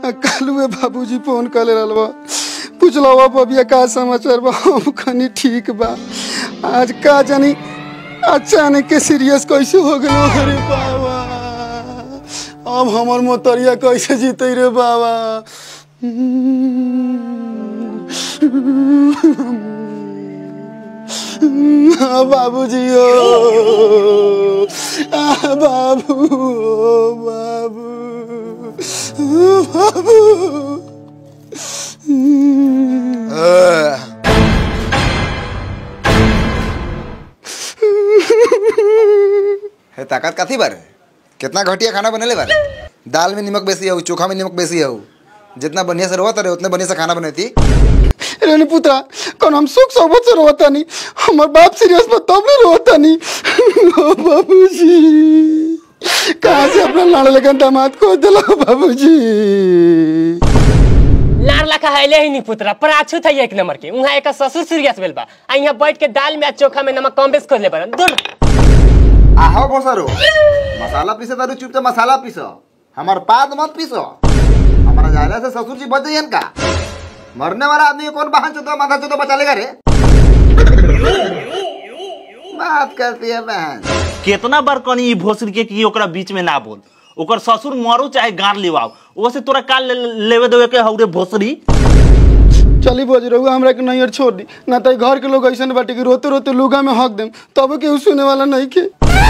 कालुए बाबूजी फोन कर ले रहा पूछला बबिया का समाचार बा। हम खनी ठीक बा। आज का जानी अचानक के सीरियस कैसे हो गए अरे बाबा। अब हमार मोतरिया कैसे जीते रे बाबा। बाबूजी ओ बाबू बाबू बाबू। है ताकत काथी बारे कितना घटिया खाना बनेले बारे। दाल में नमक बेसी है, चोखा में नमक बेसी है। जितना बढ़िया से रोता रहे उतने बढ़िया से खाना बनाती। रेनी पुत्रा कौन हम सुख सोबत से रोता नहीं। हमार बाप सीरियस में तब नहीं रोता नहीं। बाबूजी कहाँ से अपना लाड़ लगन दामाद को दिला बाबूजी। लाड़ लखा है ही नहीं पुत्रा पर आछू था एक नंबर के। वहाँ एक ससुर सीरियस भेल बा। आ यहाँ बैठ के दाल में चोखा में नमक कम बेस कर ले बरन दूर। आहो भोसरो मसाला पीसे तारू चुप मसाला पीसो। हमार पाद मत पीसो। हमारा जायला से ससुर जी बच जाइन का। मरने वाला आदमी कौन बहन चोदो माथा चोदो बचा लेगा रे। बात करती है बहन। कितना बार कनी ई भोसरी के की ओकरा बीच में ना बोल। ओकर ससुर मरो चाहे गार लेवाओ ओसे तोरा काल लेवे देवे के हौरे भोसरी। चली बोझ रहुआ हमरा के नैयर छोड़ दी ना तो घर के लोग ऐसे बाटे कि रोते रोते लुगा में हक देम तब के सुने वाला नहीं के।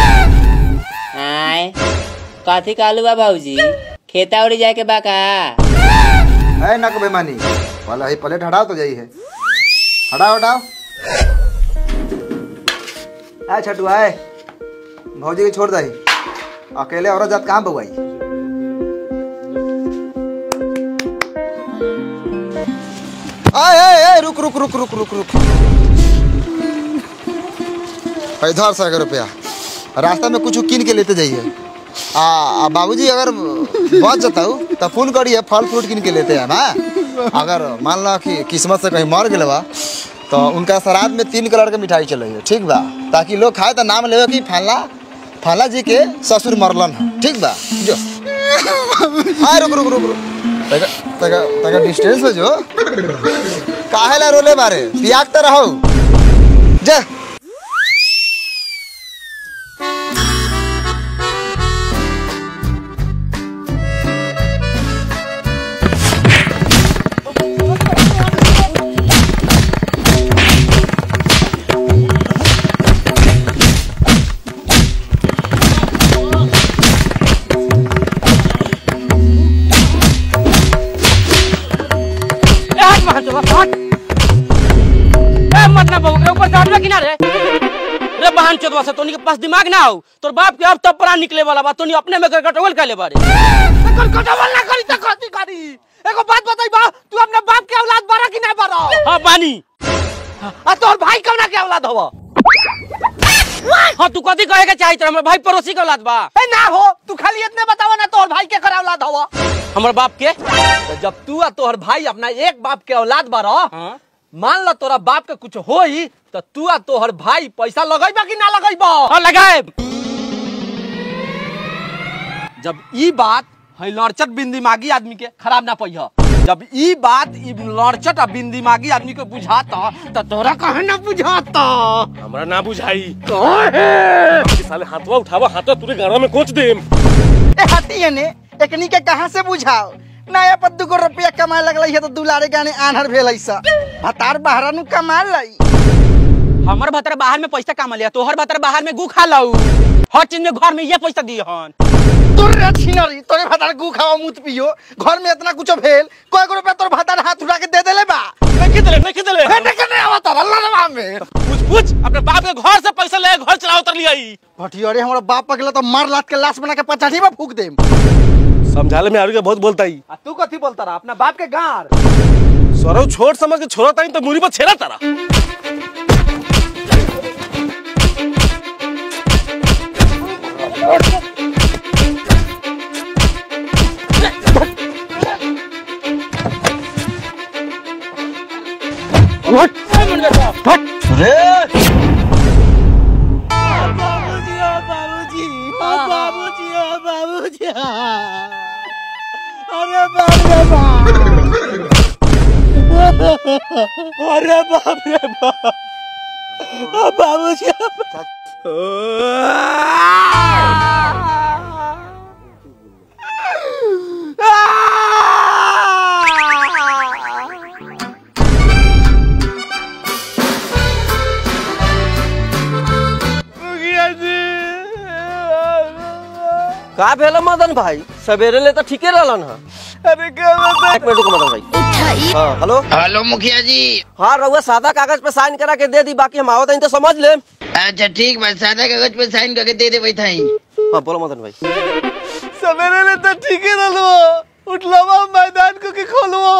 आय काथी कालू बा भाऊजी खेता उड़ी जाए के बा का। है ना को बेमानी वाला ही प्लेट हटाओ तो जाई है। हटाओ हटाओ। आ छटू आए भौजी के छोड़ दही अकेले औरत जात कहाँ बउआई। आए रुक रुक रुक रुक रुक रुक। इधर 100 रुपया रास्ता में कुछ किन के लेते जाइए। बाबूजी अगर बच जाता हूँ तो फोन करिए फल फ्रूट किन के लेते हैं ना। अगर मान लो कि किस्मत से कहीं मर गए बा तो उनका श्राद्ध में 3 कलर के मिठाई चले ठीक बा ताकि लोग खाए तो नाम लेवे कि फला जी के ससुर मरलन ठीक बा जो। हाँ रुक रुक रुक रुक तका डिस्टेंस में जो काहे ला रोले बारे पियाकते रहो जा। तोनी के पास दिमाग ना हो तोर बाप के अब तब प्राण निकले वाला बा। तोनी अपने में गटगोल कर ले बारे। गटगोल ना करी त कथि करी। एगो बात बताई बा तू अपने बाप के औलाद बारा कि ना बारा। हां बानी। आ तोर भाई कौना के औलाद हवा। हां तू कथि कहे के चाहि त हमर भाई पड़ोसी के औलाद बा। ए ना हो तू खाली इतने बतावा ना तोर भाई के कर औलाद हवा। हमर बाप के तो जब तू आ तोर भाई अपना एक बाप के औलाद बारा मान ला तोरा बाप के कुछ होई तो तू आ तोहर भाई पैसा लगैबा कि ना लगैबा। हां लगाएब। जब ई बात है लड़चट बिंदिमागी आदमी के खराब ना पइह। जब ई बात ई लड़चट आ बिंदिमागी आदमी के बुझाता त तोरा काहे ना बुझाता। हमरा ना बुझाई काहे कि साले हाथवा उठावा हाथवा तुरे गाड़ा में कोच देम। ए हटिए ने एकनी के कहां से बुझाओ। नया पर 2 रुपया कमाए लगल है तो दुलारे गाने आन्हर भेल ऐसा भतार बाहर नु कमा लई। हमर भतर बाहर में पैसा कमा लिया तोहर भतर बाहर में गु खा लाऊ। हर चीज में घर में ये पैसा दिए हन। तोरे छिनरी तोरे भतार गु खाओ मुत पियो घर में इतना कुछ भेल कोई को रुपया तोर भतार हाथ उठा के दे देले बा। नहीं देले है नहीं आवत अल्लाह में पूछ अपने बाप के घर से पैसा ले घर चलाओ उतर लियाई। भटियारे हमरा बाप पगला तो मार लात के लाश बना के पचाठी में फूक देम। समझाले में आगे बहुत बोलता ही। तू कथी बोलता रहा अपना बाप के गार सरो छोड़ समझ के छोड़ा ताई तो मुरी पर छेड़ा तारा। अरे अरे बाप रे बाप बाबूजी का भेल मदन भाई सवेरे ले तो ठीके रहलन है। अरे एक मिनट रुको मदन भाई। हाँ हेलो हेलो मुखिया जी। हाँ रहुआ सादा कागज पे साइन करा के दे दी, बाकी हम आवत तो समझ ले। अच्छा ठीक बा, सादा कागज पे साइन करके दे भाई थाई। हाँ बोलो मदन भाई। सवेरे ले तो ठीके रहलो, उठलवा मैदान को के खोलवो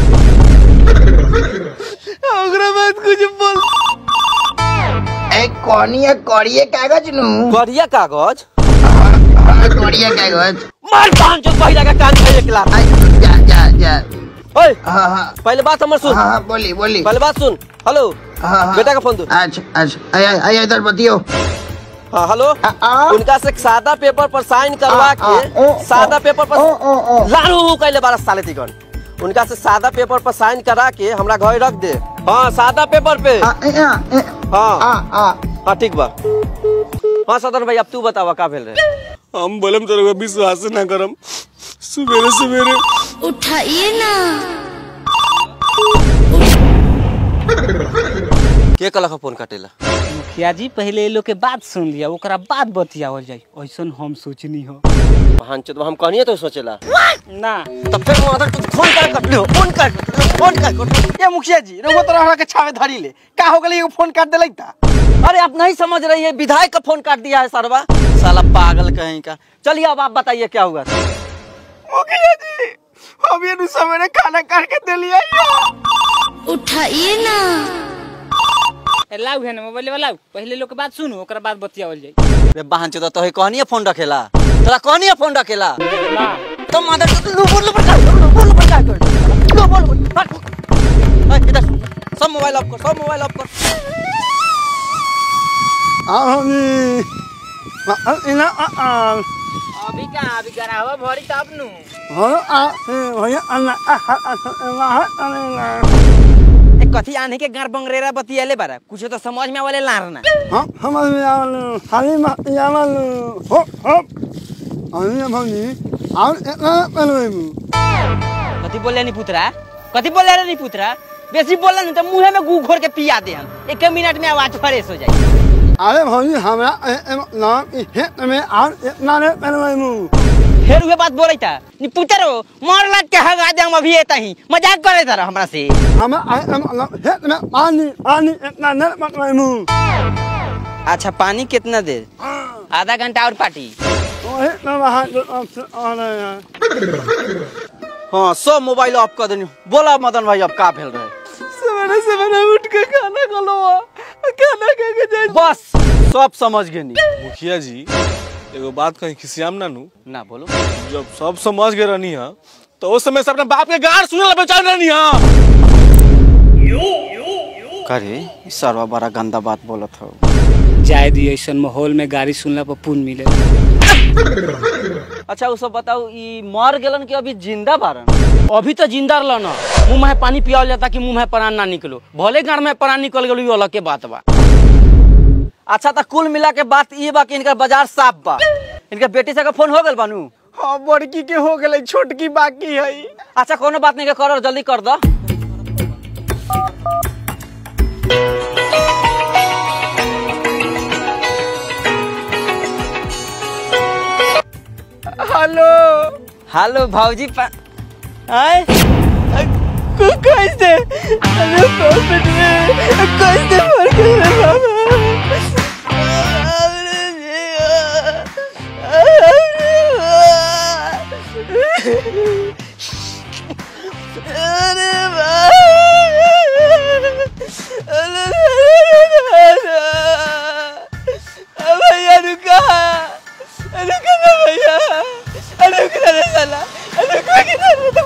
ओकरा बाद कुछ बोल। ए कोनिया कोड़िए कागज नु। करिया कागज कोड़िया कागज मार पांच जो पहिला का कान खाए के लात। जा जा जा। ओए हां पहले बात हमर सुन। हां बोली बोली। पहले बात सुन। हेलो हां बेटा का फोन दो। अच्छा अच्छा आया इधर बतियो। हाँ हेलो उनका से सादा पेपर पर साइन करवा के सादा पेपर पर लारू कहले 12 साले तिगन उनका से सादा पेपर पर साइन करा के हमरा घर रख दे। हाँ सादा पेपर पे। हाँ ठीक बा। हाँ सदन भाई अब तू बतावा का भेल रहे। हम बोलम तो विश्वास ना करम, सवेरे सवेरे उठाइए ना। के कला का फोन काटेला। मुखिया जी पहले ये लोग के बात सुन लिया, ओकरा बाद बतियावल जाई। ऐसन हम सोचनी हो। भांचो तो हम कहनिए तो सोचेला ना तब फिर मदर तू फोन कर कट लो, फोन कर। ये मुखिया जी रहुआ तो हमरा के छावे धरी ले, का हो गेलै एगो फोन काट देलै ता। अरे आप नहीं समझ रही है, विधायक का फोन काट दिया है सरवा, साला पागल कहीं का। चलिए अब आप बताइए क्या हुआ। मुखिया जी हम ये सवेरे खाना काट के दे लिया। उठाइए ना। लाऊ है ना मोबाइल वाला, पहले लोग के बात सुनो ओकरा बाद बतियावल जाई। रे बहन तो ही कहनिए फोन रखेला, तोरा कहनिए फोन रखेला ना तो मदर तो बोल इधर सब मोबाइल ऑफ कर, सब मोबाइल ऑफ कर। अभी कहां अभी गरावा भरी तब नु। एक कथी आने के गार बंगरेरा बतियाले बारा कुछ तो समझ में वाले लारना। हां समझ में आवल खाली मत आवल हो अरे भौनी और इतना पलवेमु कथी बोले नी पुत्रा, कथी बोले रे नी पुत्रा, बेसी बोलन न त मुंह में गू घोर के पिया दे हम। 1 मिनट में आवाज फ्रेश हो जाए। अरे भौनी हमरा नाम हे में और इतना ने पलवेमु फिर वे बात बोलैता नी पुत्रो मार लाट के हगा दे हम अभी एता ही मजाक करे तारा हमरा से। हम हे में पानी इतना ने पलवेमु। अच्छा पानी कितना देर, आधा घंटा और पार्टी। हाँ सब मोबाइल ऑफ कर देनी। बोला मदन भाई अब का भेल रहे। सवेरे सवेरे उठ के खाना खलो, खाना खा के जाए। बस सब समझ गए नी। मुखिया जी एगो बात कहीं खिसियाम ना नु ना बोलो। जब सब समझ गए रहनी है तो उस समय से अपने बाप के गार सुने ला बेचार रहनी है। करे सरवा बड़ा गंदा बात बोलत हो। जाय दी ऐसन माहौल में गाड़ी सुनला पर पुण्य मिले। अच्छा वो सब बताओ ई मर गेलन कि अभी जिंदा बारन। अभी तो जिंदा रहलन, मुंह में पानी पियाल जाता कि मुंह में प्राण ना निकलो, भले गाड़ में प्राण निकल गेलो ये अलग के बात बा। अच्छा तो कुल मिला के बात ये बा कि इनका बाजार साफ बा। इनका बेटी से का फोन हो गेल बानू। हां बड़की के हो गेलै, छोटकी बाकी है। अच्छा कोनो बात नहीं के करो, जल्दी कर दो। हेलो हेलो भौजी आए कैसे अरे हॉस्पिटल में कैसे मर गए अरे भैया रुका ना भैया, रुका रे साला, रुका किधर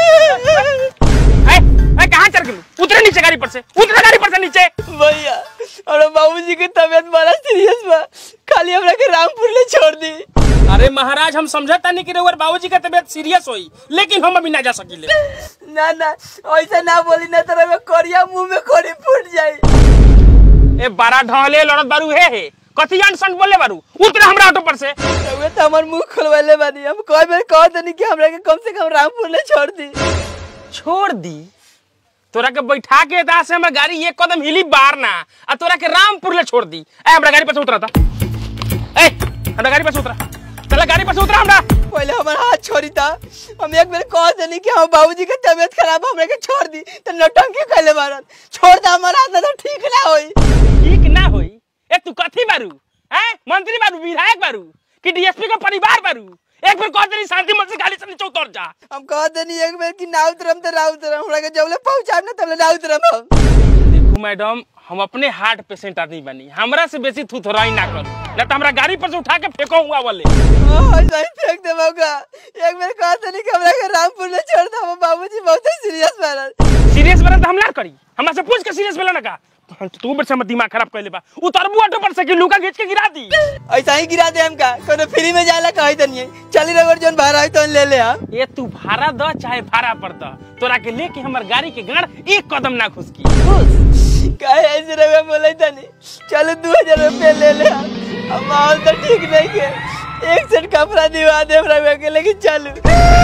कहाँ चल गए? उतरे नीचे गाड़ी पर से, उतरे गाड़ी पर से नीचे। भैया और बाबूजी की तबीयत बड़ा सीरियस बा, खाली हमरा के रामपुर ले छोड़ दी। अरे महाराज हम समझता नहीं कि रउआ बाबूजी का तबीयत सीरियस होई, लेकिन हम अभी ना जा सकीले। ना ना ऐसा ना बोली ना तो रउआ करिया मुंह में कोड़ी फूट जाई। ए बारा ढहले लड़त बारू हे कथी अनसन बोले बारू, उतर हमरा ऑटो पर से। रउआ तो हमर मुंह खोलवाले बानी, हम कई बार कह देनी कि हमरा के कम से कम रामपुर ले छोड़ दी। छोड़ दी? तोरा के बैठा के दा से हमर गाड़ी एक कदम हिली बाहर ना, आ तोरा के रामपुर ले छोड़ दी। ए हमरा गाड़ी पर से उतरा था, ए हमरा गाड़ी पर से उतरा, चला गाड़ी पर से उतरा। हमरा पहले हमार हाथ छोड़ी था, हम एक बार कह देनी कि हम बाबूजी के तबीयत खराब हमरा के छोड़ दी, तो नौटंकी कैले मारन। छोड़ दे हमार हाथ ना तो ठीक ना होई। ठीक ना होई? ए तू कथी बारू? हैं मंत्री बारू, विधायक बारू कि डीएसपी का परिवार बारू? एक बार कह देनी शांति मन से गाड़ी से नीचे उतर जा। हम कह देनी एक बार कि ना उतरम तो ना उतरम, हमरा के जबले पहुंचाब ना तबले ना उतरम हम। देखो मैडम, हम अपने हार्ट पेशेंट आदमी बनी, हमरा से बेसी थुथराई ना करू, ना तो हमरा गाड़ी पर से उठा के फेंको हुआ वाले। सही फेंक दे मौका। एक बार कह देनी कि हमरा के रामपुर ले छोड़ दे, हम बाबूजी बहुत सीरियस बारन। सीरियस बारन तो हम ना करी, हमरा से पूछ के सीरियस बोला ना का। तू बेटा मत दिमाग खराब कर ले बा, उतरबू ऑटो पर से कि लुका खींच के गिरा दी। ऐसा ही गिरा दे हमका, कोनो फ्री में जाला कहि तनी। चली रगड़ जोन भाड़ा है तो ले ले हम। ये तू भाड़ा द चाहे भाड़ा पर द, तोरा के लेके हमर गाड़ी के गाड़ एक कदम ना खुसकी। काहे ऐसे रगड़ बोलै तनी? चलो 2000 रुपया ले ले हम, माहौल तो ठीक नहीं के। एक सेट कपड़ा दिवा दे रगड़ के, लेकिन चलू।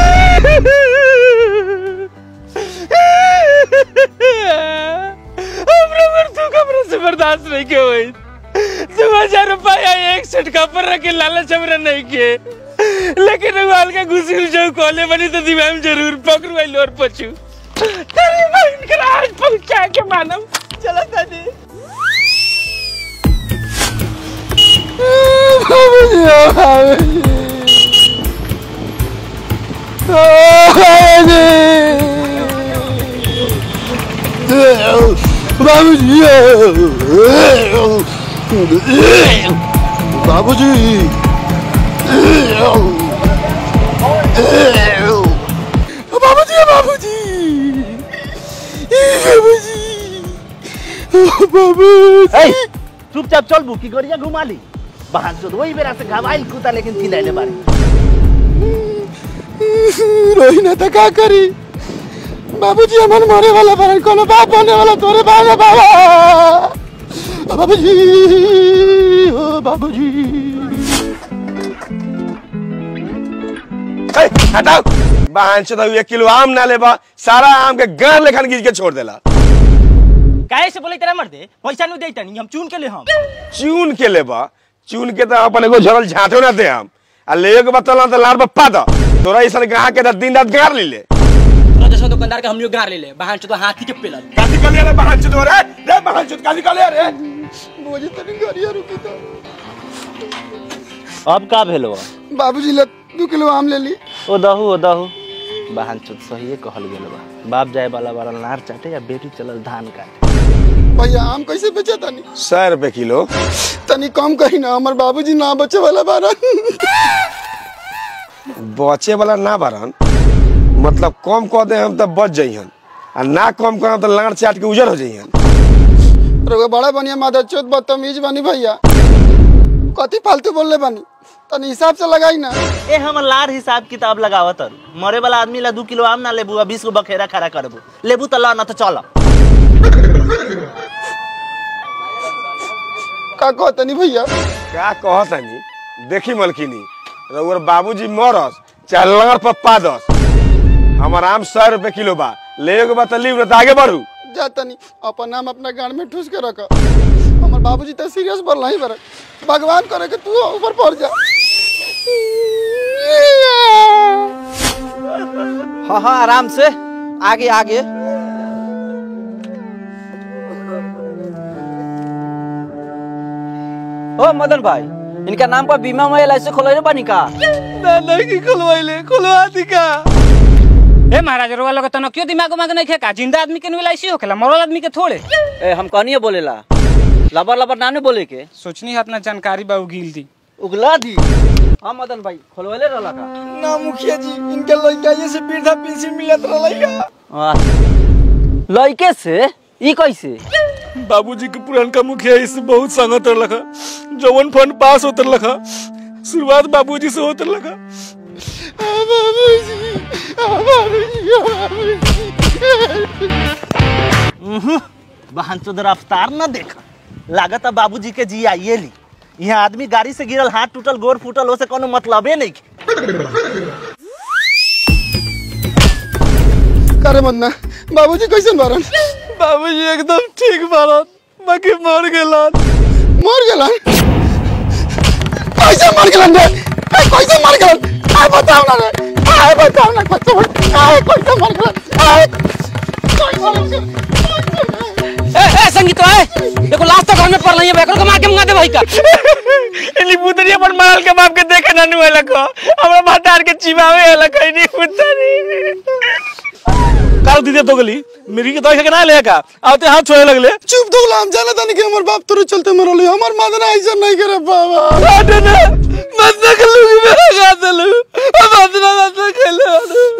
हमरा से बर्दाश्त नहीं के होई। 2000 रुपया एक सेट कपड़ा रख के लालच हमरा नहीं के, लेकिन वाल का घुसी जो कॉले बनी तो दिमाग जरूर पकड़ू आई और पछू। तेरी बहन के आज पहुंचा के मानव। चलो दादी। बाबूजी बाबूजी बाबूजी बाबूजी ए चुपचाप चल बुकी गरिया घुमा ली। बहान से वही बेरा से घबाइल कुता, लेकिन खिलाइले बारी रोही ना तो का करी। बाबूजी हमन मरे वाला बरन, कोनो बाप बने वाला तोरे बाबा बाबा। बाबूजी ओ बाबूजी। ए हटाओ, बहन से 1 किलो आम ना लेबा, सारा आम के गार लेखन गिज के छोड़ देला। काहे से बोले तेरा मर्दे? पैसा नु देई तनी, हम चुन के ले हम। चुन के लेबा? चुन के तो अपन एगो झरल झाटो ना दे हम, आ ले के बतला त लार पप्पा द। तोरा ऐसा ग्राहक के दिन रात गार ले ले। तोरा जैसा दुकानदार के हम लोग गार ले ले, बहन से तो हाथी के पेलल। काती कर ले रे बहन से रे, रे बहन से काती कर ले रे। मुझे तनी गरिया रुकी तो। अब का भेलो? बाबूजी ले 2 किलो आम ले ली। ओ दहु बहन चुत सही कहल गेल बा। बाप जाए वाला बारल नार चाटे या बेटी चलल धान काटे। भैया आम कैसे बेचे तनी? 100 रुपए किलो। तनी कम कही ना, हमर बाबूजी ना बचे वाला बारन। बचे वाला ना बारन मतलब कम कह दे हम तब बच जइहन, आ ना कम करम तो लाड़ चाट के उजर हो जइहन। रउआ बड़ा बढ़िया मादरचोद बदतमीज बनी भैया, कथी फालतू बोलले बनी, तनी हिसाब से लगाई ना। ए हम लार हिसाब किताब लगावत मरे वाला आदमी ला 2 किलो आम ना लेबू, 20 को बखेरा खड़ा करबू। लेबू तो ला, ना तो चल। का कहतनी भैया? क्या कहतनी? देखी मलकिनी, रउर बाबूजी मरस चाहे लंगर पप्पा दस, हमर आम 100 रुपए किलो बा। ले के बा ली न आगे बढ़ू। जा तनी अपन नाम अपना गाड़ में ठूस के रख। हमर बाबूजी तो सीरियस बोल नहीं बर, भगवान करे कि तू ऊपर पड़ जा। हाँ हाँ आराम से, आगे आगे। ओ मदन भाई, इनका नाम पर बीमा में LIC खोलवाइले बानी का? ना की खोलवाइले, खोलवा दी का। ए महाराज रोवा लोग तो क्यों दिमाग नहीं खेका? जिंदा आदमी के LIC होखेला, मरल आदमी के थोड़े। ए हम कहनिए बोलेला, लबर लबर नानू बोले के। सोचनी है अपना जानकारी बा उगिल दी, उगला दी। हाँ मदन भाई, खोलवाइले रहला का? ना मुखिया जी, इनके लड़का ये से वृद्धा पेंशन मिलत रहला। लड़के से ई कैसे? बाबूजी के पुरानका मुखिया इससे बहुत संगत रखा, जवन फंड पास होत रखा, शुरुआत बाबूजी से होत रखा, बहन चोद रफ्तार न देखा लागत है बाबूजी के जी आइए ली। यहाँ आदमी गाड़ी से गिरल, हाथ टूटल, गोर फूटल, ओसे कोनो मतलबे नहीं। करे मन्ना बाबूजी कैसन बारन? बाबूजी एकदम ठीक बारन, बाकी मर गेलन। मर गेलन? कैसे मर गेलन रे? कैसे मर गेलन? आय बताओ ना रे, आय बताओ ना कैसे मर गेलन? आय कैसे मर गेलन? ए संगीत है देखो लास्ट तक घर में पड़ रही है, बेकरो को मार के मंगा दे भाई का। इली पुतरी अपन माल के बाप के देखे ना नु वाला को हमरा भातार के चिबावे वाला कहीं नहीं पुतरी। काल दीदी तो गली मेरी के दही के ना ले का आते हाथ छोड़े लगले। चुप तो हम जाने तानी कि हमर बाप तोरे चलते मरले, हमर मादना ऐसा नहीं करे बाबा। आटे ना मत ना कलू में लगा दलू मादना मत खेले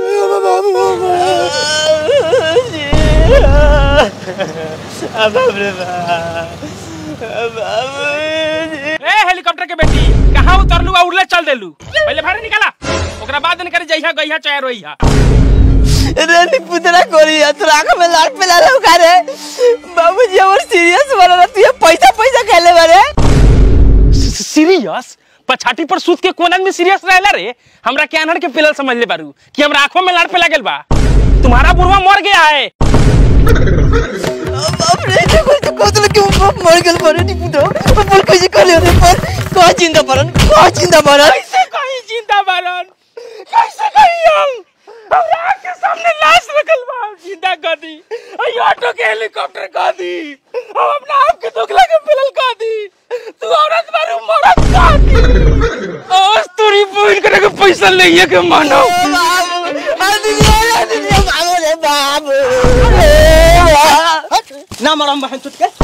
ए हेलीकॉप्टर के बेटी कहां उतरलू आ उड़ले चल देलू? पहले भाड़े निकाला ओकरा बाद न करे जइहा गइहा चाहे रोइहा। रेनी पुतरा कोरिया तोरा आंख में लाट पे ला लौका रे। बाबूजी और सीरियस वाला तू ये पैसा खेले बारे। सीरियस पछाटी पर सूत के कोनन में सीरियस रहला रे। हमरा के अनहर के पिलल समझ ले बारू कि हमरा आंखों में लाट पे लागल बा। तुम्हारा बुढ़वा मर गया है। बाप रे देखो कोतल के मर गेल बारे नी पुतरा। बोल कैसे कर ले पर को जिंदा परन कैसे कहीं जिंदा परन कैसे कहीं हम हमरा के सामने लाश रखल बा जिंदा कर दी। आई ऑटो के हेलीकॉप्टर कर दी। हम अपना आप के दोगला के पिलल कर दी। तू औरत मारू मरद कर दी। और तोरी बोल करे के पैसा लेइए के मानो ना मरम बहन चुट के